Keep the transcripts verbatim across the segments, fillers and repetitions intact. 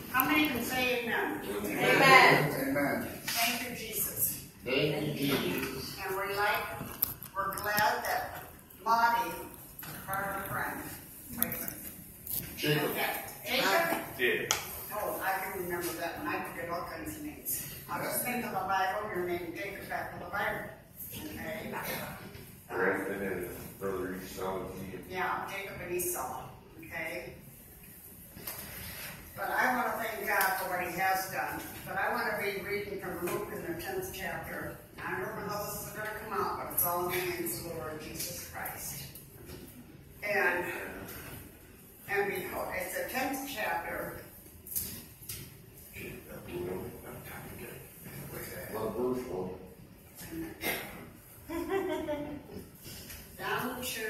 How many can say amen? Amen. Amen. Thank you, Jesus. Thank you, Jesus. And we like, we're glad that Monty, our friend, wait a minute. Jacob. Okay. Jacob? Did. Oh, I can remember that one. I forget all kinds of names. I'll just think of the Bible, your name, Jacob, back to the Bible. Okay. Brandon and brother Esau. Yeah, Jacob and Esau. Okay. But I want to thank God for what he has done. But I want to be reading from Luke in the tenth chapter. I don't know how this is going to come out, but it's all in the hands of the Lord Jesus Christ. And, and behold, it's the tenth chapter. What verse was Down to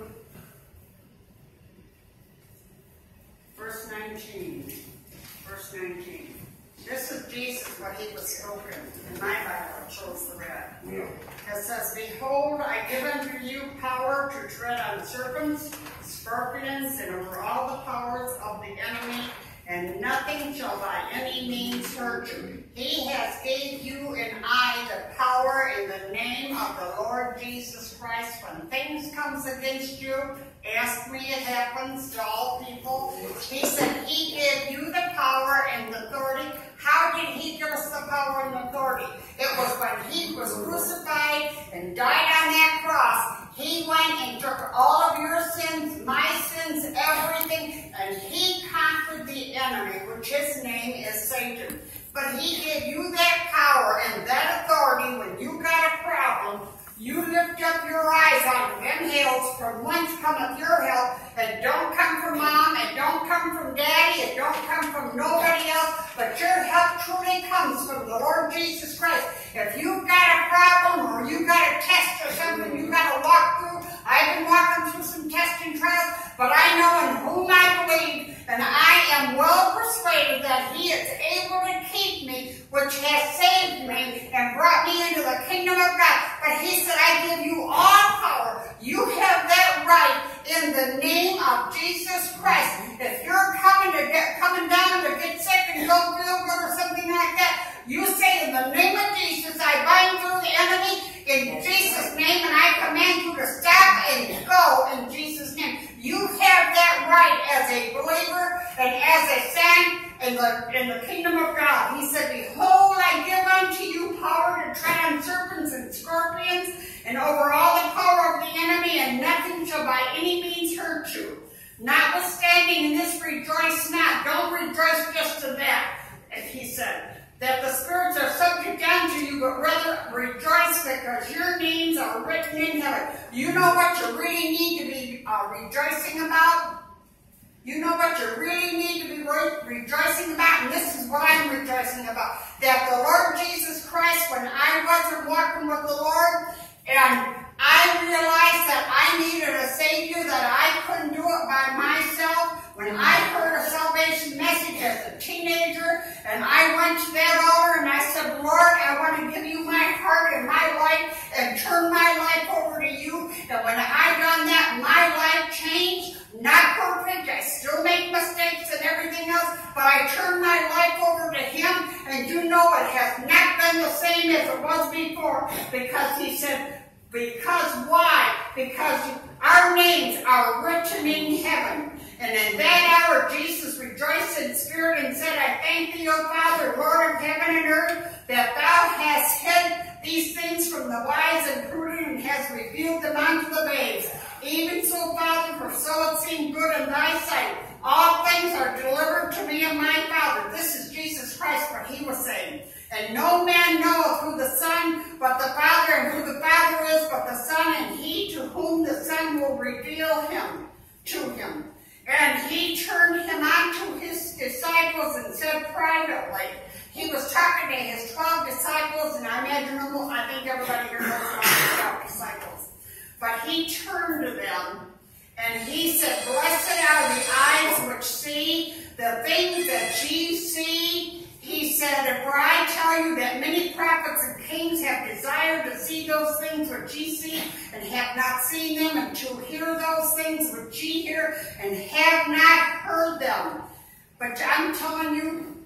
verse nineteen. Verse nineteen. This is Jesus, what he was spoken. In my Bible, it shows the red. Yeah. It says, Behold, I give unto you power to tread on serpents, scorpions, and over all the powers of the enemy, and nothing shall by any means hurt you. He has gave you and I the power in the name of the Lord Jesus Christ. When things comes against you, ask me, it happens to all people. He said he gave you the power and the authority. How did he give us the power and authority? It was when he was crucified and died on that cross. He went and took all of your sins, my sins, everything, and he conquered the enemy, which his name is Satan. But he gave you that power and that authority when you got a problem. You lift up your eyes on them hills, from whence cometh your help. It don't come from mom, it don't come from daddy, it don't come from nobody else, but your help truly comes from the Lord Jesus Christ. If you've got a problem or you've got a test or something you got to walk through, I've been walking through some testing trials, but I know in whom I believe, and I am well persuaded that he is able to keep me, which has saved me and brought me into the kingdom of God. But he said, I give you all power. You have that right in the name of Jesus Christ. If you're coming to get coming down to get sick and don't feel good or something like that, you say, in the name of Jesus, I bind through the enemy in Jesus' name, and I command you to stop and go in Jesus' name. You have that right as a believer and as a saint in the, in the kingdom of God. He said, Behold, I give unto you power to tread on serpents and scorpions and over all the power of the enemy, and nothing shall by any means hurt you. Notwithstanding in this rejoice not. Don't rejoice just to that, as he said, that the spirits are subject unto you, but rather rejoice because your names are written in heaven. You know what you really need to be uh, rejoicing about? You know what you really need to be re rejoicing about? And this is what I'm rejoicing about. That the Lord Jesus Christ, when I wasn't walking with the Lord, and I realized that I needed a Savior, that I couldn't do it by myself. When I heard a salvation message as a teenager, and I went to that altar and I said, Lord, I want to give you my heart and my life and turn my life over to you. And when I done that, my life changed. Not perfect, I still make mistakes and everything else, but I turned my life over to him, and you know it has not been the same as it was before, because he said, because why? Because our names are written in heaven. And in that hour, Jesus rejoiced in spirit and said, I thank thee, O Father, Lord of heaven and earth, that thou hast hid these things from the wise and prudent and hast revealed them unto the babes. Even so, Father, for so it seemed good in thy sight. All things are delivered to me of my Father. This is Jesus Christ, what he was saying. And no man knoweth who the Son, but the Father, and who the Father is, but the Son, and he to whom the Son will reveal him to him. And he turned him on to his disciples and said privately, he was talking to his twelve disciples, and I imagine, I think everybody here knows about the twelve disciples. But he turned to them, and he said, Blessed are the eyes which see the things that ye see. He said, For I tell you that many prophets and kings have desired to see those things which ye see, and have not seen them, and to hear those things which ye hear, and have not heard them. But I'm telling you,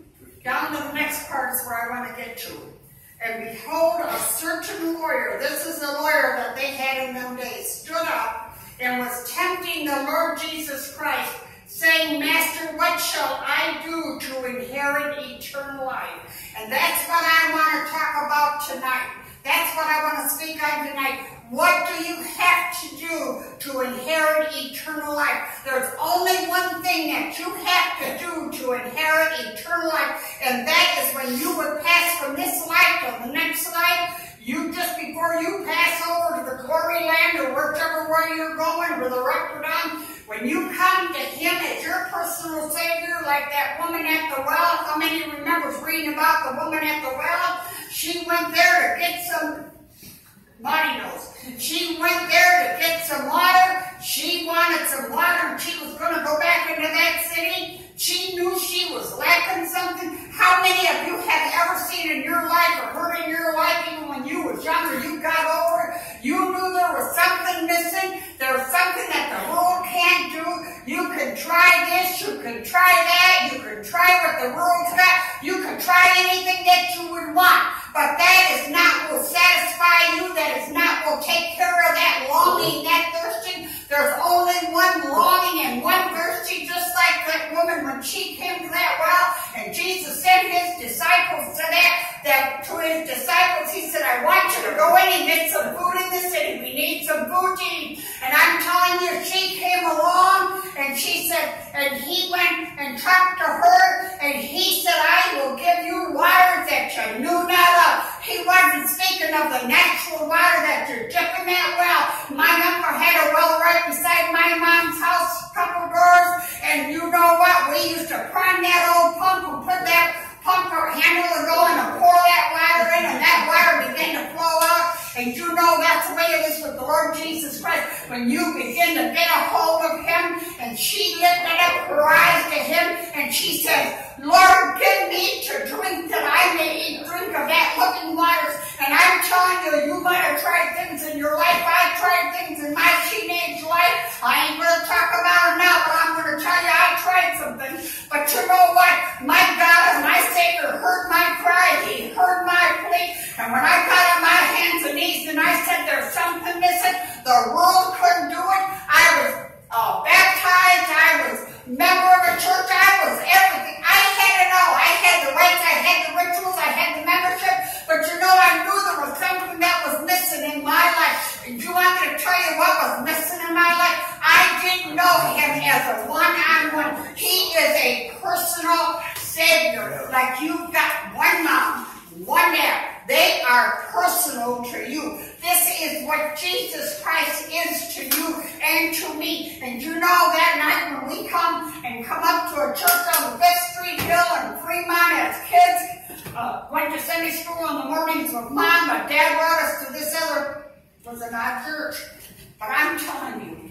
down to the next part is where I want to get to. And behold, a certain lawyer, this is the lawyer that they had in them days, stood up and was tempting the Lord Jesus Christ, saying, Master, what shall I do to inherit eternal life? And that's what I want to talk about tonight. That's what I want to speak on tonight. What do you have to do to inherit eternal life? There's only one thing that you have to do to inherit eternal life, and that is when you would pass from this life to the next life. You just before you pass over to the glory land or whichever way you're going, or the up or down, when you come to Him as your personal Savior, like that woman at the well. How many remembers reading about the woman at the well? She went there to get some. Monty knows. She went there to get some water. She wanted some water, and she was going to go back into that city. She knew she was lacking something. How many of you have ever seen in your life or heard in your life, even when you was younger, you got over it, you knew there was something missing, there was something that the world can't do. You can try this, you can try that, you can try what the world's got, you can try anything that you would want, but that is not what will satisfy you, that is not what will take care of that longing, that thirsting. There's only one longing and one thirsty, just like that woman when she came to that well, and Jesus sent His disciples to that, that to His disciples, He said, I want you to go in and get some food in the city. We need some food to eat. And I'm telling you, she came along, and she said, and He went and talked to her, and He said, I will give you water that you knew not of. He wasn't speaking of the natural water that you're dipping that well. My uncle had a well right beside my mom's house, a couple doors, and you know what? We used to prime that old pump and put that pump or handle and go in and pour that water in, and that water began to flow out. And you know that's the way it is with the Lord Jesus Christ. When you begin to get a hold of Him, and she lifted up her eyes to Him, and she says, Lord, give me to drink that I may eat, drink of that living waters. And I'm telling you, you might have tried things in your life. I tried things in my teenage life. I ain't going to talk about it now, but I'm going to tell you I tried some things. But you know what? My God and my Savior heard my cry. He heard my plea. And when I got on my hands and knees and I said there's something missing, the world couldn't do it. I was uh, baptized. I was a member of a church. I was everything. I had it all. I had the rights. I had the rituals. I had the membership. But you know, I knew there was something that was missing in my life. And you want me to tell you what was missing in my life? I didn't know Him as a one-on-one. He is a personal Savior. Like you've got one mom, one dad. They are personal to you. This is what Jesus Christ is to you and to me. And you know that night when we come and come up to a church on the Fifth Street Hill in Fremont as kids, uh, went to Sunday school in the mornings with Mom, but Dad brought us to this other, was an odd church. But I'm telling you,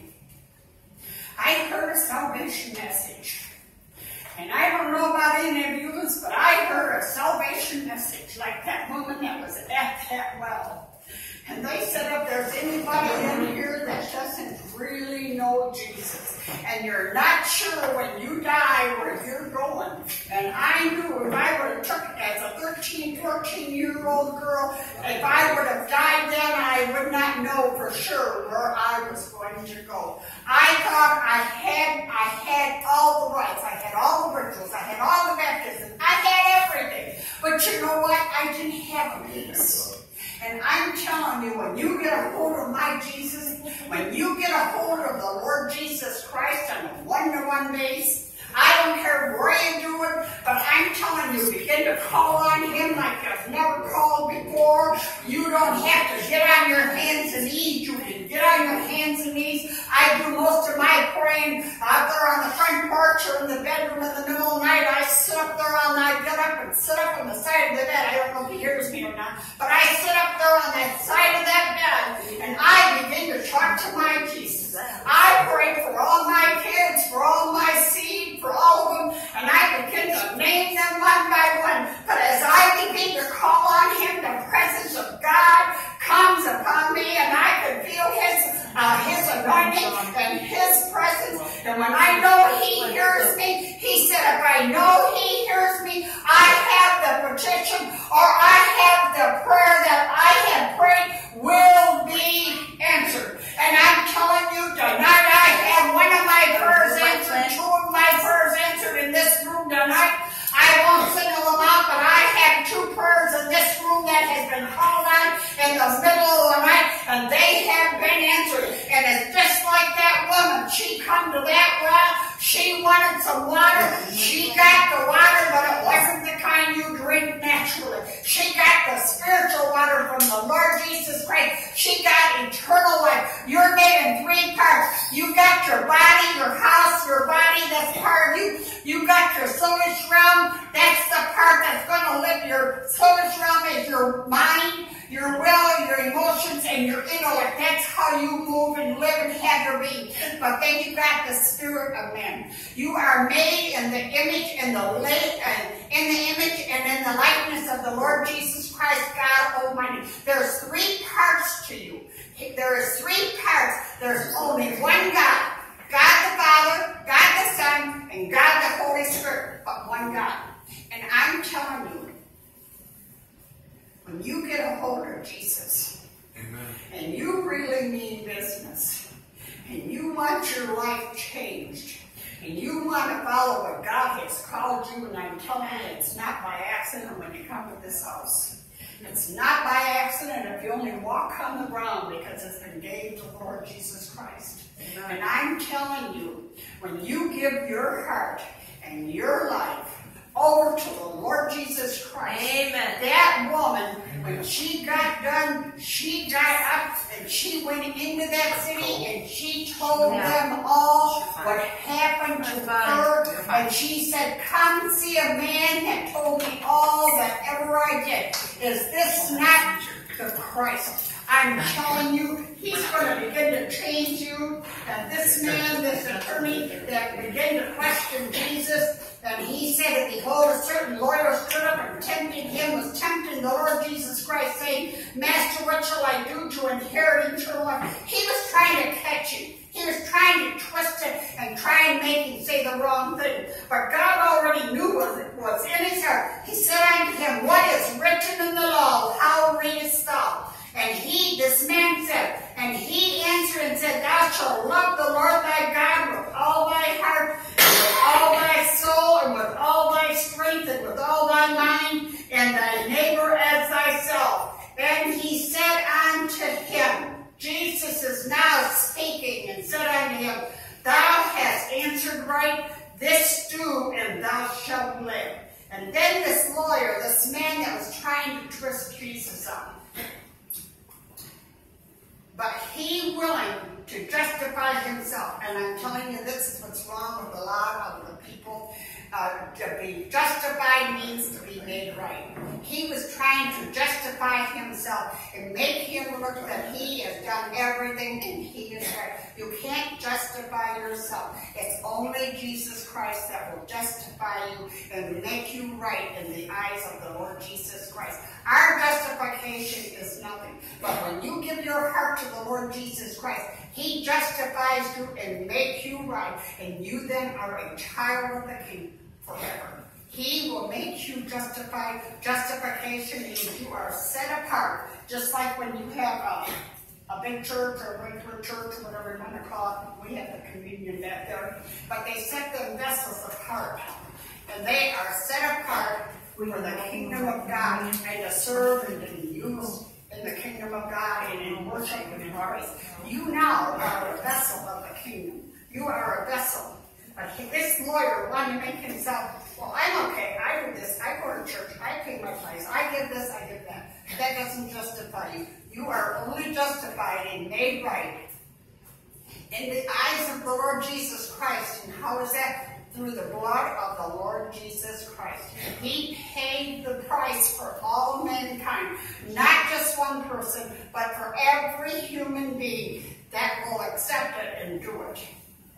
I heard a salvation message. And I don't know about any of you, but I heard a salvation message like that woman that was at that well. And they said if there's anybody in here that doesn't really know Jesus, and you're not sure when you die where you're going, and I knew if I would have took it as a thirteen, fourteen-year-old girl, if I would have died then, I would not know for sure where I was going to go. I thought I had, I had all the rights, I had all the rituals, I had all the baptisms, I had everything. But you know what? I didn't have a peace. And I'm telling you, when you get a hold of my Jesus, when you get a hold of the Lord Jesus Christ on a one-to-one base, I don't care where you do it, but I'm telling you, begin to call on Him like you've never called before. You don't have to get on your hands and knees. You can get on your hands and knees. I do most of my praying out there on the front porch or in the bedroom in the middle of the night. I sit up there all night, get up and sit up on the side of the bed. I don't know if He hears me or not, but I sit up there on that side of that bed, and I begin to talk to my Jesus. I pray for all my kids, for all my seed, for all of them, and I begin to name them one by one. But as I begin to call on Him, the presence of God comes upon me, and I can feel His uh, His anointing and His presence. And when I know He hears me, He said, if I know He hears me, I she come to that well, she wanted some water. She got the water, but it wasn't the kind you drink naturally. She got the spiritual water from the Lord Jesus Christ. She got eternal life. You're made in three parts. You got your body, your house, your body, that's part of you. You got your soulish realm. That's the part that's going to live. Your soulish realm is your mind, your will, your emotions, and your intellect. That's how you move and live and have your being. But then you got the spirit of man. You are made in the image and the late and in the image and in the likeness of the Lord Jesus Christ, God Almighty. There's three parts to you. There is three parts. There's only one God. God the Father, God the Son, and God the Holy Spirit. But one God. And I'm telling you, when you get a hold of Jesus, amen, and you really mean business, and you want your life changed, and you want to follow what God has called you, and I'm telling you, it's not by accident when you come to this house. It's not by accident if you only walk on the ground, because it's been gave to the Lord Jesus Christ. Amen. And I'm telling you, when you give your heart and your life over to the Lord Jesus Christ, amen, that woman, when she got done, she got up and she went into that city and she told yeah. them all what happened to her. And she said, come see a man that told me all that ever I did. Is this not the Christ? I'm telling you, he's going to begin to change you. And this man, this attorney that began to question Jesus, and he said, behold, a certain lawyer stood up and tempted him, was tempting the Lord Jesus Christ, saying, Master, what shall I do to inherit eternal life? He was trying to catch him. He was trying to twist it and try and make him say the wrong thing. But God already knew what was in his heart. He said unto him, what is written in the law? How readest thou? And he, this man said, and he answered and said, thou shalt love the Lord thy God with all thy heart, and with all thy soul, and with all thy strength, and with all thy mind, and thy neighbor as thyself. And he said unto him, Jesus is now speaking, and said unto him, thou hast answered right, this do, and thou shalt live. And then this lawyer, this man that was trying to twist Jesus up, but he willing to justify himself. And I'm telling you, this is what's wrong with a lot of the people. Uh, to be justified means to be made right. He was trying to justify himself and make him look that he has done everything and he is right. You can't justify yourself. It's only Jesus Christ that will justify you and make you right in the eyes of the Lord Jesus Christ. Our justification is nothing. But when you give your heart to the Lord Jesus Christ, he justifies you and makes you right. And you then are a child of the King forever. He will make you justified. Justification means you are set apart. Just like when you have a, a big church or a regular church, or whatever you want to call it. We have the communion back there. But they set the vessels apart. And they are set apart for the kingdom of God and to serve and to be used in the kingdom of God and in worship and praise. You now are a vessel of the kingdom. You are a vessel. But this lawyer wanted to make himself, well, I'm okay. I do this. I go to church. I pay my tithes. I give this. I give that. That doesn't justify you. You are only justified and made right in the eyes of the Lord Jesus Christ. And how is that? Through the blood of the Lord Jesus Christ. He paid the price for all mankind. Not just one person, but for every human being that will accept it and do it.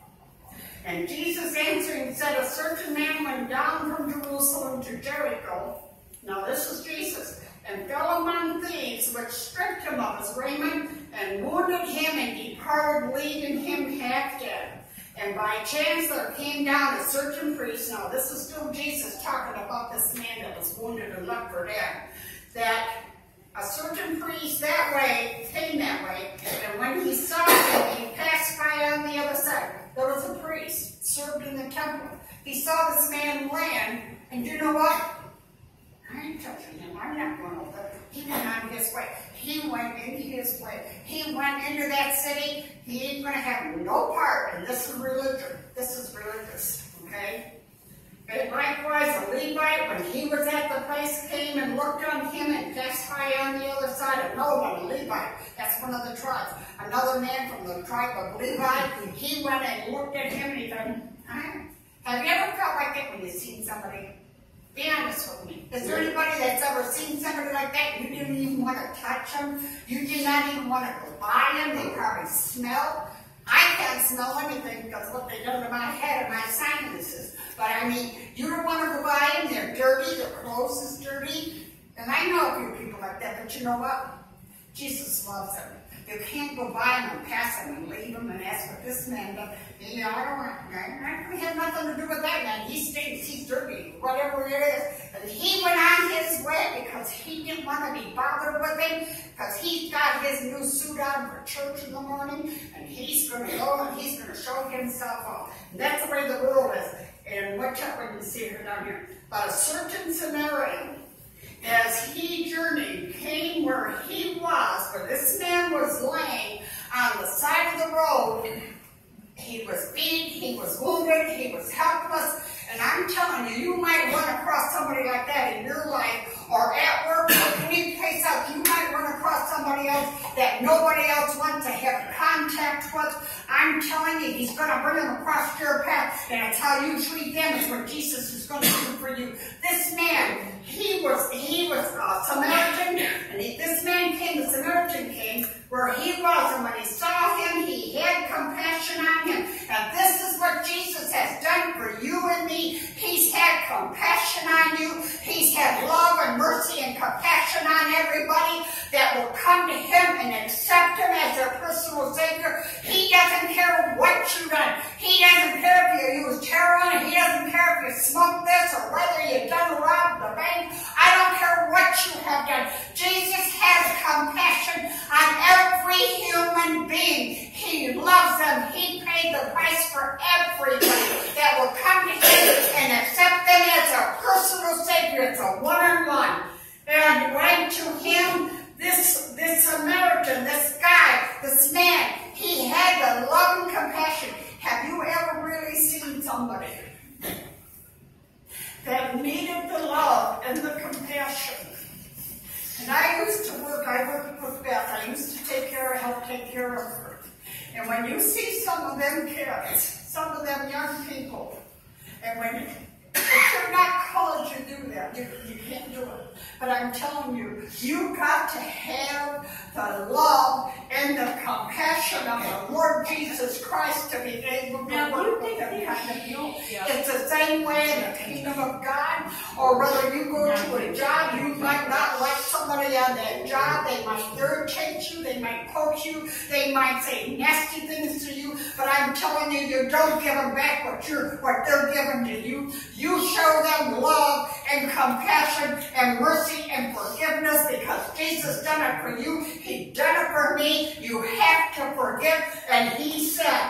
And Jesus answering said, a certain man went down from Jerusalem to Jericho. Now this is Jesus. And fell among thieves, which stripped him of his raiment, and wounded him, and departed, leaving him half dead. And by chance there came down a certain priest. Now this is still Jesus talking about this man that was wounded and left for dead. That a certain priest that way came that way, and when he saw him, he passed by on the other side. There was a priest served in the temple. He saw this man land, and you know what? I ain't touching him. I'm not going over there. He went on his way. He went in his way. He went into that city. He ain't going to have no part in this is religion. This is religious, okay? And likewise, a Levite, when he was at the place, came and looked on him and passed by on the other side. And no one, a Levite, that's one of the tribes. Another man from the tribe of Levi, he went and looked at him and he said, huh? Have you ever felt like that when you've seen somebody? Be honest with me. Is there anybody that's ever seen somebody like that? You didn't even want to touch them. You did not even want to go by them. They probably smell. I can't smell anything because what they done to my head and my sinuses. But I mean, you don't want to go by them. They're dirty. Their clothes is dirty. And I know a few people like that. But you know what? Jesus loves them. You can't go by them and pass them and leave them and ask what this man does. You know, I don't want, I don't have nothing to do with that man. He stinks, he's dirty, whatever it is. And he went on his way because he didn't want to be bothered with him, because he's got his new suit on for church in the morning, and he's going to go and he's going to show himself off. And that's the way the world is. And watch out when you see her down here. But a certain Samaritan, as he journeyed, came where he was, where this man was laying on the side of the road. He was beat, he was wounded, he was helpless. And I'm telling you, you might run across somebody like that in your life, or at work, or any place else. You might run across somebody else that nobody else wants to have contact with. I'm telling you, he's going to bring them across your path, and it's how you treat them is what Jesus is going to do for you. This man, he was he was a Samaritan, and he, this man came, the Samaritan came where he was, and when he saw him, he had compassion on him. And this is what Jesus has done for you and me. He's had compassion on you. He's had love and mercy and compassion on everybody that will come to him and accept him as their personal Savior. He doesn't care what you've done. He doesn't care if you use heroin. He doesn't care if you smoke this or whether you've done robbed the bank. I don't care what you have done. Jesus has compassion on every human being. He loves them. He paid the price for everybody that will come to him and accept them as a personal Savior. It's a one-on-one. And went to him, this, this Samaritan, this guy, this man, he had the love and compassion. Have you ever really seen somebody that needed the love and the compassion? And I used to work, I worked with Beth. I used to take care of, help take care of her. And when you see some of them kids, some of them young people, and when if you're not called to do that, you, you can't do it. But I'm telling you, you've got to have the love and the compassion of the Lord Jesus Christ to be able to now, work with them kind of people. Yeah. It's the same way in the kingdom of God, or whether you go to a job, you might not like somebody on that job. They might irritate you, they might poke you, they might say nasty things to you, but I'm telling you, you don't give them back what, you're, what they're giving to you. You show them love and compassion and mercy and forgiveness because Jesus done it for you. He done it for me. You have to forgive. And he said,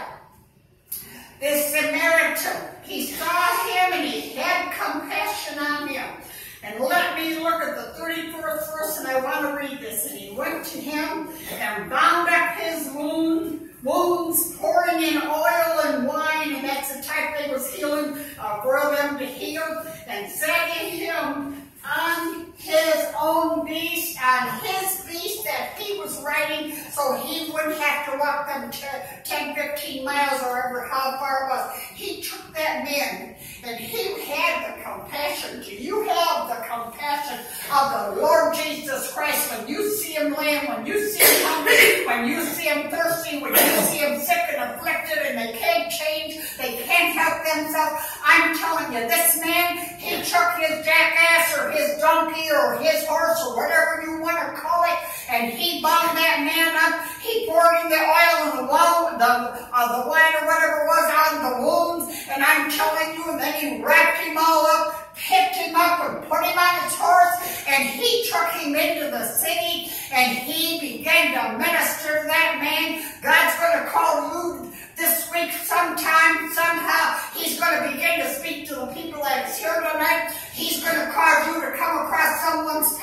this Samaritan, he saw him and he had compassion on him. And let me look at the thirty-fourth verse, and I want to read this. And he went to him and bound up his wound, wounds, pouring in oil and wine, and that's the type they was healing, uh, for them to heal, and said to him, on his own beast, on his beast that he was riding, so he wouldn't have to walk them ten, fifteen miles or ever how far it was. He took that man, and he had the compassion. Do you have the compassion of the Lord Jesus Christ when you see him laying, when you see him hungry, when you see him thirsty, when you see him sick and afflicted and they can't change, they can't help themselves? I'm telling you, this man, he took his jackass or his donkey or his horse or whatever you want to call it, and he bound that man up. He poured in the oil and the wound, the, uh, the wine or whatever it was on the wounds, and I'm telling you, and then he wrapped him all up, picked him up and put him on his horse, and he took him into the city, and he began to minister to that man. God's going to call you this week sometime, somehow. He's going to begin to speak to the people that is here tonight. He's going to cause you to come across someone's path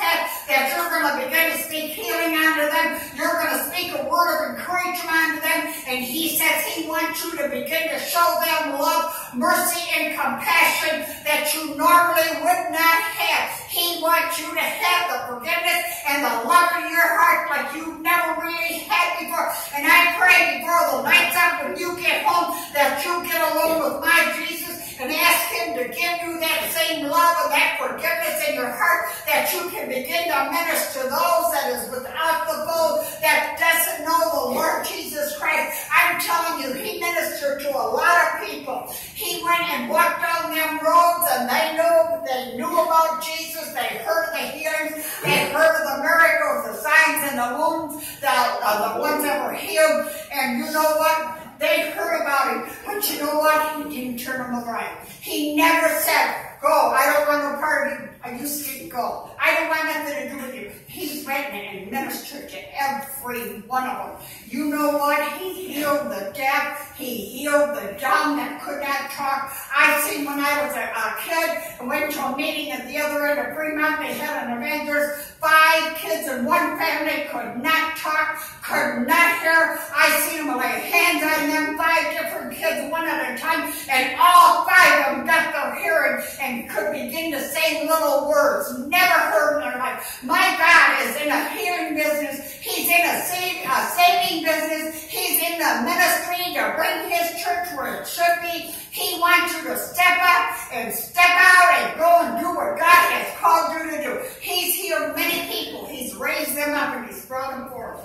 that you're going to begin to speak healing unto them. You're going to speak a word of encouragement unto them. And he says he wants you to begin to show them love, mercy, and compassion that you normally would not have. He wants you to have the forgiveness and the love in your heart like you've never really had before. And I pray before the night's up when you get home that you get alone with my Jesus and ask him to give you that same love and that forgiveness in your heart that you can begin to minister to those that is without the fold, that doesn't know the Lord Jesus Christ. I'm telling you, he ministered to a lot of people. He went and walked down them roads and they knew, they knew about Jesus. They heard the healings. They heard of the miracles, the signs and the wounds, the, uh, the ones that were healed. And you know what? They heard about him, but you know what? He didn't turn them around. He never said, go, I don't want no part of you. I used to go. I don't want nothing to do with you. He went and ministered to every one of them. You know what? He healed the deaf. He healed the dumb that could not talk. I seen when I was a, a kid, I went to a meeting at the other end of Fremont. They had an event. There's five kids in one family could not talk, could not hear. I seen them lay hands on them, five different kids, one at a time, and all five of them got their hearing and could begin to say little words. Never heard in their life. My God is in a healing business. He's in a, save, a saving business. He's in the ministry to bring his church where it should be. He wants you to step up and step out and go and do what God has called you to do. He's healed many people. He's raised them up and he's brought them forth.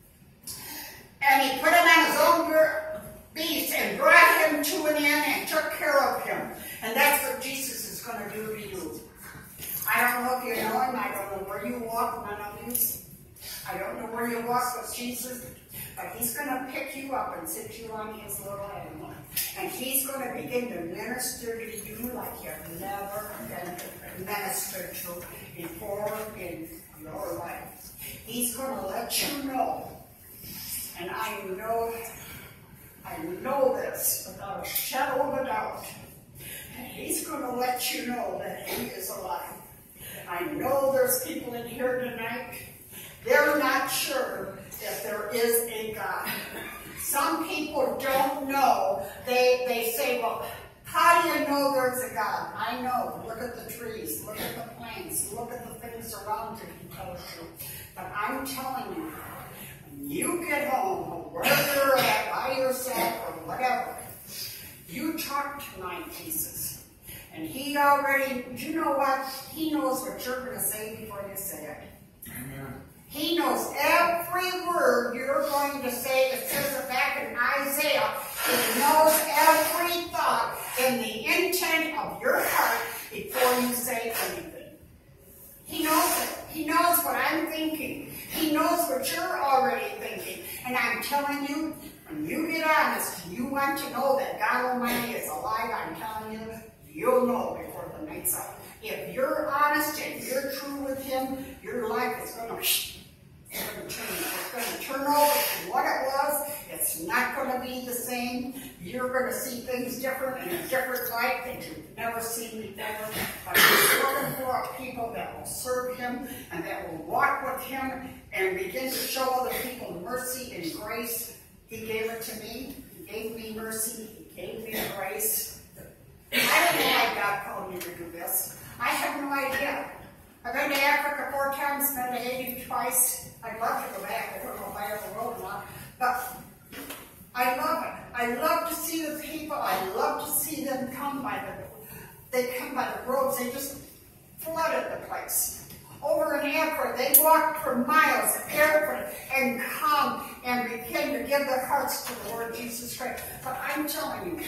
And he put him on his own beast and brought him to an end and took care of him. And that's what Jesus is going to do to you. I don't know if you know him. I don't know where you walk, none of you. I don't know where you walk with Jesus. But he's going to pick you up and sit you on his little animal. And he's going to begin to minister to you like you've never been ministered to before in your life. He's going to let you know. And I know, I know this without a shadow of a doubt. And he's going to let you know that he is alive. I know there's people in here tonight, they're not sure if there is a God. Some people don't know. They, they say, well, how do you know there's a God? I know. Look at the trees. Look at the plants. Look at the things around you. He tells you. But I'm telling you, when you get home, or wherever you're at, by yourself, or whatever, you talk to my Jesus. And he already, you know what? He knows what you're going to say before you say it. Amen. He knows every word you're going to say. It says it back in Isaiah. He knows every thought and the intent of your heart before you say anything. He knows it. He knows what I'm thinking. He knows what you're already thinking. And I'm telling you, when you get honest, you want to know that God Almighty is alive, I'm telling you, you'll know before the night's up. If you're honest and you're true with him, your life is going to change. It's going to turn over to what it was. It's not going to be the same. You're going to see things different in a different light that you've never seen before. But he's looking for people that will serve him and that will walk with him and begin to show other people mercy and grace. He gave it to me. He gave me mercy. He gave me grace. I don't know why God called me to do this. I have no idea. I've been to Africa four times, been to Haiti twice. I'd love to go back. I don't know if I ever will or not. But I love it. I love to see the people. I love to see them come by the, they come by the roads. They just flooded the place. Over in Africa, they walked for miles barefoot and come and begin to give their hearts to the Lord Jesus Christ. But I'm telling you,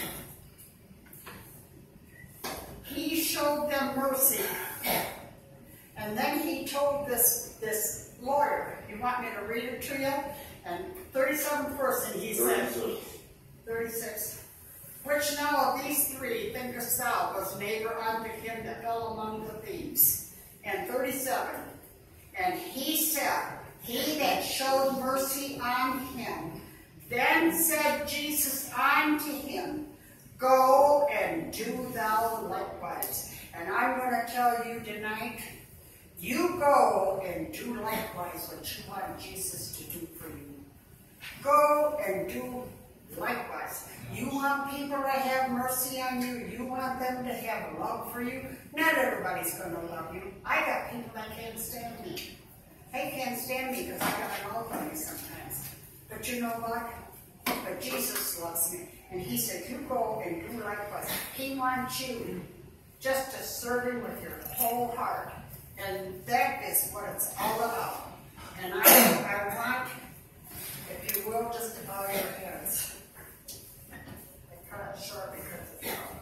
he showed them mercy. And then he told this, this lawyer, you want me to read it to you? And thirty-seventh verse, and he said, thirty-six, which now of these three thinkest thou was neighbor unto him that fell among the thieves? And thirty-seven, and he said, he that showed mercy on him. Then said Jesus unto him, go and do thou likewise. And I'm going to tell you tonight, You go and do likewise what you want Jesus to do for you. Go and do likewise. You want people to have mercy on you. You want them to have love for you. Not everybody's going to love you. I got people that can't stand me. They can't stand me because I got an all for me sometimes. But you know what? But Jesus loves me. And he said, you go and do likewise. He wants you just to serve him with your whole heart. And that is what it's all about. And I, I want, if you will, just to bow your heads. I cut it short because it's long.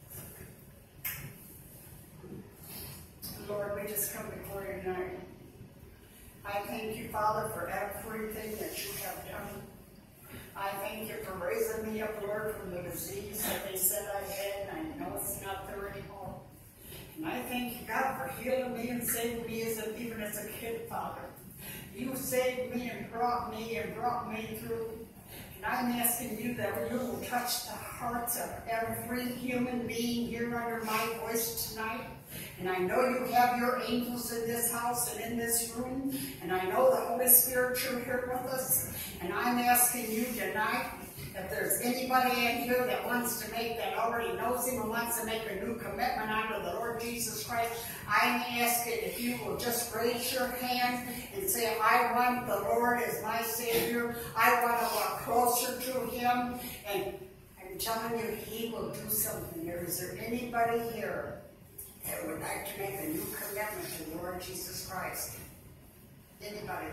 Lord, we just come before you tonight. I thank you, Father, for everything that you have done. I thank you for raising me up, Lord, from the disease that they said I had, and I know it's not there anymore. And I thank you, God, for healing me and saving me as a, even as a kid, Father. You saved me and brought me and brought me through. And I'm asking you that you will touch the hearts of every human being here under my voice tonight. And I know you have your angels in this house and in this room. And I know the Holy Spirit, you're here with us. And I'm asking you tonight, if there's anybody in here that wants to make, that already knows him and wants to make a new commitment unto the Lord Jesus Christ, I'm asking if you will just raise your hand and say, I want the Lord as my Savior. I want to walk closer to him. And I'm telling you, he will do something here. Is there anybody here that would like to make a new commitment to the Lord Jesus Christ? Anybody?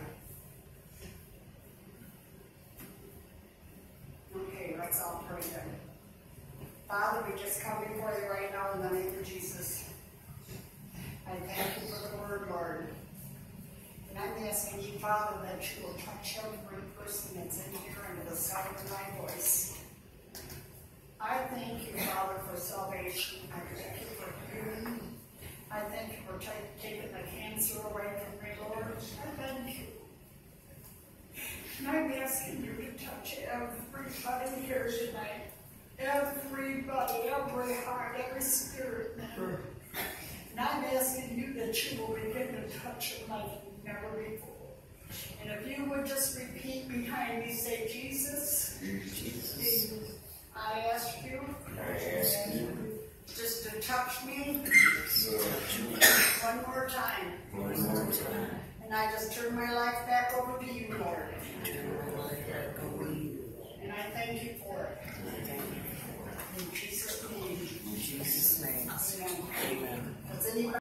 Okay, let's all pray then. Father, we just come before you right now in the name of Jesus. I thank you for the word, Lord. And I'm asking you, Father, that you will touch every person that's in here under the sound of my voice. I thank you, Father, for salvation. I thank you for healing. I thank you for taking the cancer away from me, Lord. I thank you. And I'm asking you to touch everybody here tonight. Everybody, every heart, every spirit member. And I'm asking you that you will begin to touch them like never before. And if you would just repeat behind me, say, Jesus, Jesus, Jesus, I ask you, I ask you just to touch me one more time. one more time. And I just turn my life back over to you, Lord. And I thank you for it. In Jesus' name. In Jesus' name. Amen. Amen. Does anybody